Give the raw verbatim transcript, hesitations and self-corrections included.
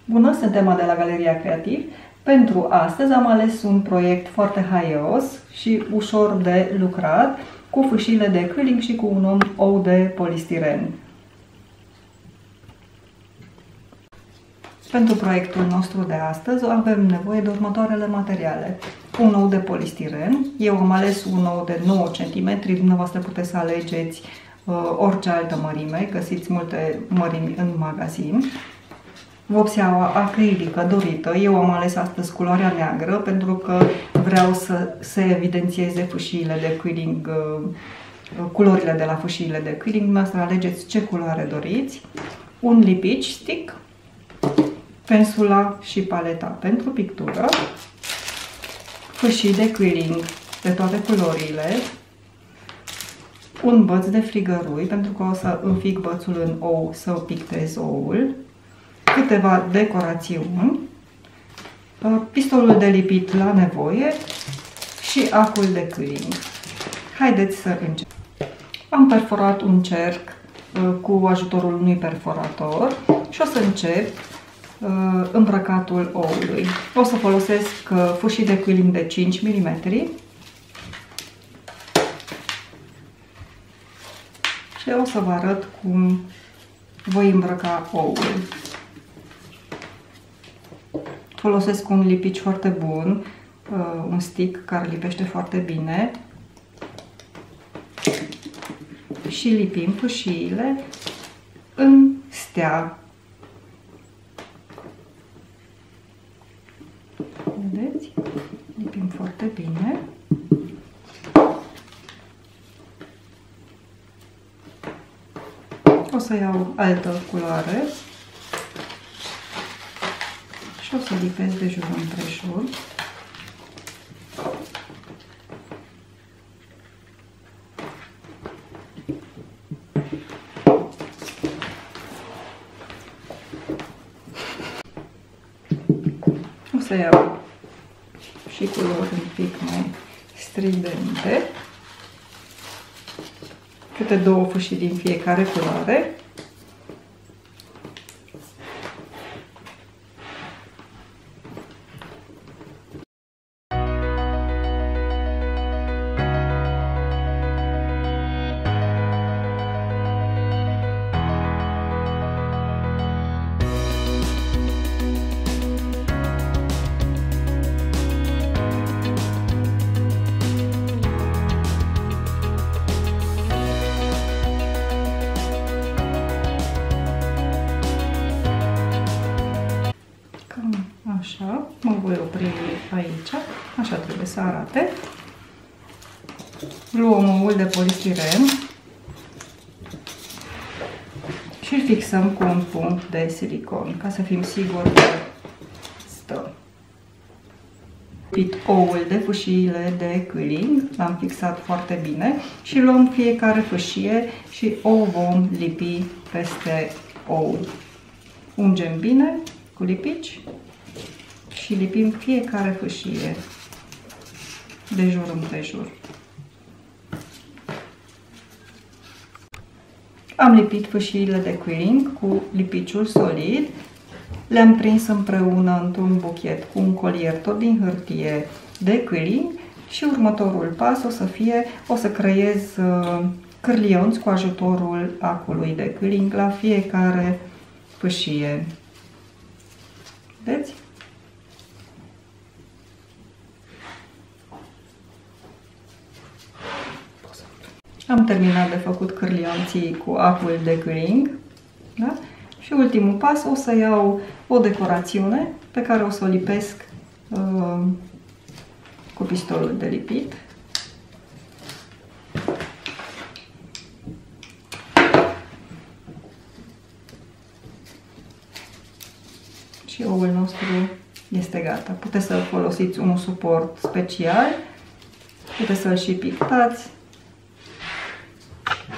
Bună, suntem de la Galeria Creativ. Pentru astăzi am ales un proiect foarte haios și ușor de lucrat, cu fâșiile de acrylic și cu un ou de polistiren. Pentru proiectul nostru de astăzi avem nevoie de următoarele materiale. Un ou de polistiren. Eu am ales un ou de nouă centimetri, dumneavoastră puteți să alegeți uh, orice altă mărime, găsiți multe mărimi în magazin. Vopseaua acrilică dorită. Eu am ales astăzi culoarea neagră pentru că vreau să se evidențieze fâșiile de quilling, culorile de la fâșiile de quilling. Dumneavoastră alegeți ce culoare doriți. Un lipici stick, pensula și paleta pentru pictură, fâșii de quilling de toate culorile, un băț de frigărui pentru că o să înfic bățul în ou să pictez oul, câteva decorațiuni, pistolul de lipit la nevoie și acul de quilling. Haideți să începem. Am perforat un cerc cu ajutorul unui perforator și o să încep îmbrăcatul oului. O să folosesc fâșii de quilling de cinci milimetri și o să vă arăt cum voi îmbrăca oul. Folosesc un lipici foarte bun, un stick care lipește foarte bine și lipim fâșiile în stea. Vedeți? Lipim foarte bine. O să iau altă culoare și o să lipesc de jur împrejur. O să iau și culori un pic mai stridente, câte două fâșii din fiecare culoare. Așa, mă voi opri aici, așa trebuie să arate. Luăm oul de polistiren și îl fixăm cu un punct de silicon, ca să fim siguri că stă. Pit oul de fâșiile de quilling, l-am fixat foarte bine și luăm fiecare fâșie și o vom lipi peste ou. Ungem bine cu lipici și lipim fiecare fâșie de jur împrejur. Am lipit fâșiile de quilling cu lipiciul solid, le-am prins împreună într-un buchet cu un colier tot din hârtie de quilling și următorul pas o să fie, o să creez cârlionți cu ajutorul acului de quilling la fiecare fâșie. Vedeți? Am terminat de făcut cârlionții cu acul de quilling, da? Și ultimul pas, o să iau o decorațiune pe care o să o lipesc uh, cu pistolul de lipit. Și oul nostru este gata. Puteți să folosiți un suport special, puteți să-l și pictați.